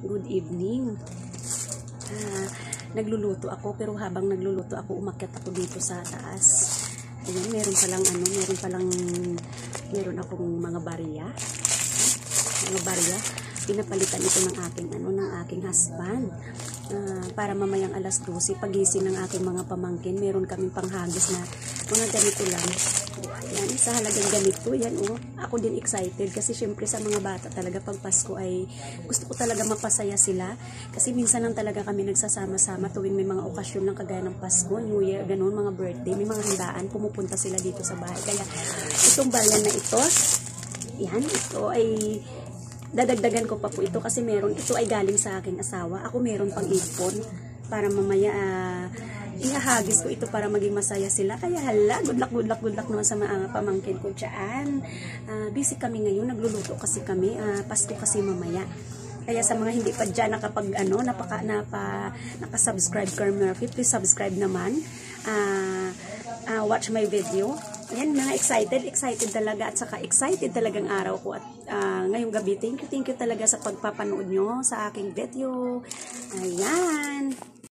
Good evening. Nagluluto ako, pero habang nagluluto ako, umakyat ako dito sa taas. Ayan, meron akong mga barya. Pinapalitan ito ng aking husband. Para mamayang alas 12, pagising ng aking mga pamangkin, meron kaming panghagis na mga ganito lang. Yan, sa halagang ganito, yan oh. Ako din excited kasi syempre sa mga bata talaga pag Pasko ay gusto ko talaga mapasaya sila. Kasi minsan lang talaga kami nagsasama-sama tuwing may mga okasyon ng kagaya ng Pasko, New Year, ganun, mga birthday, may mga handaan, pumupunta sila dito sa bahay. Kaya itong barya na ito, yan, ito ay dadagdagan ko pa po ito kasi ito ay galing sa aking asawa. Ako meron pang ipon para mamaya ihahagis ko ito para maging masaya sila. Kaya hala, good luck naman sa mga pamangkin ko dyan. Busy kami ngayon, nagluluto kasi kami, Pasko kasi mamaya. Kaya sa mga hindi pa dyan nakasubscribe kay Murphy, please subscribe naman. Watch my video. Ayan, mga excited talaga at saka excited talagang araw ko at ngayong gabi. Thank you talaga sa pagpapanood nyo sa aking video. Ayan.